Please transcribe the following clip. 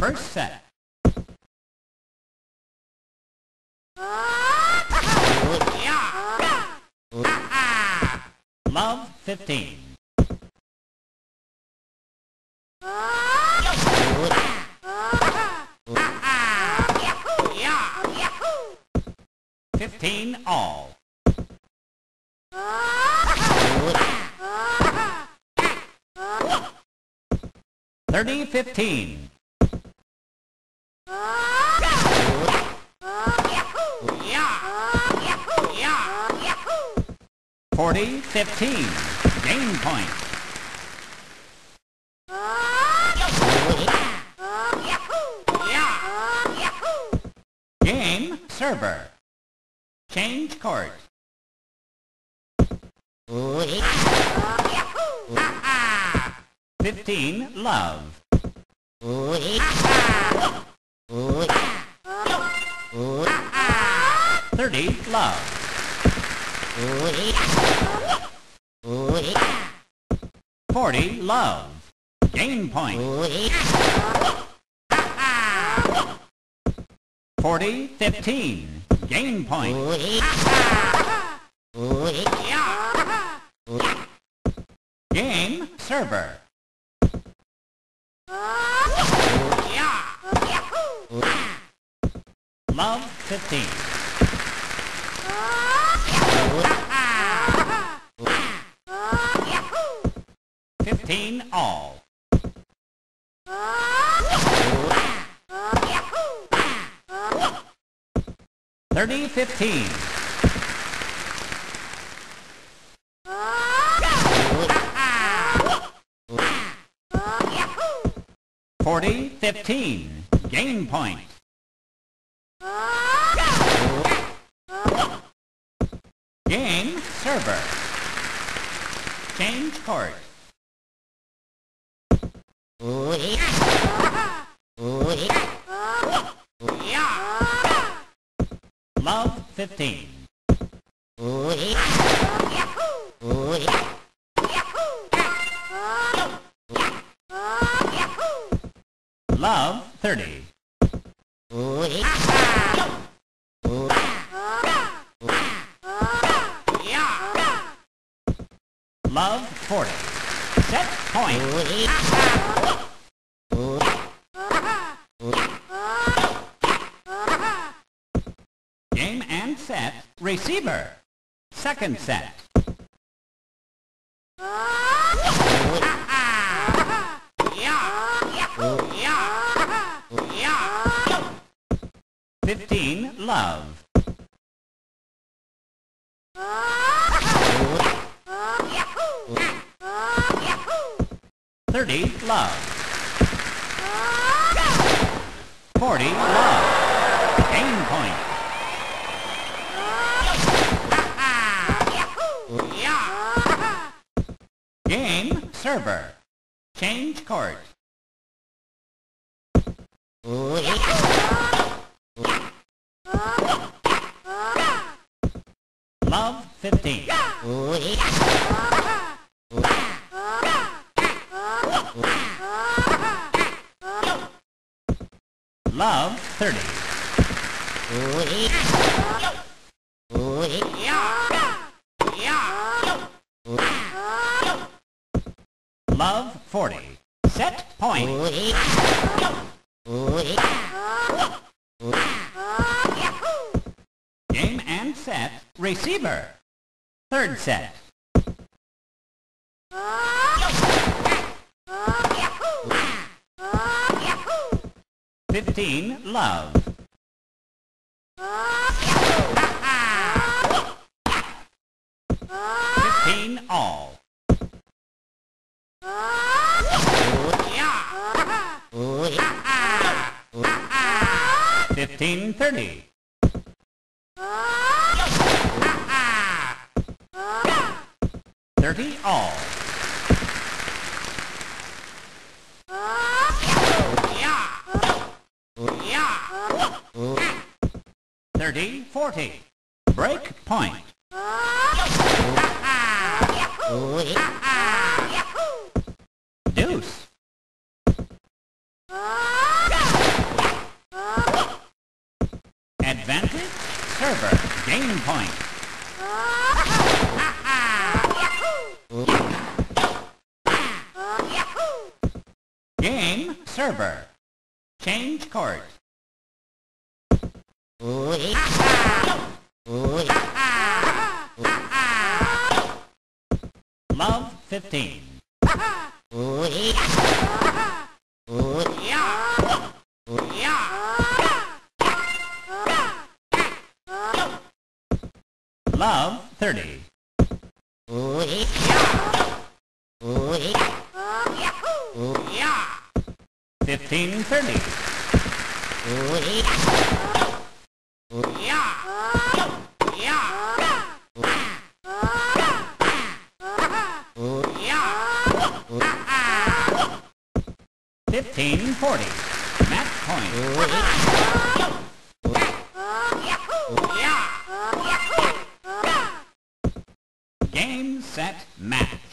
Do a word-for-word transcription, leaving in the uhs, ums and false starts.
First set. Love fifteen. Fifteen all. Thirty fifteen. Forty fifteen. Game point. Game server. Change court. Fifteen love. Thirty love. Forty love. Game point. Forty fifteen. Game point. Game server. Love fifteen. Fifteen all. Thirty fifteen. Forty fifteen. Game point. Game server. Change court. Love fifteen. Love thirty. Love forty. Set point. Game and set. Receiver. Second set. Fifteen love. Thirty love. Forty love. Game point. Game server. Change court. Love fifteen. Love thirty. Love forty. Set point. Game and set. Receiver. Third set. Fifteen love. Fifteen all. Fifteen thirty. Thirty all. Thirty forty. Break point. Deuce. Advantage. Server. Game point. Game. Server. Change court. Love fifteen. Love thirty. Fifteen thirty. Fifteen forty. Match point. Game, set, match.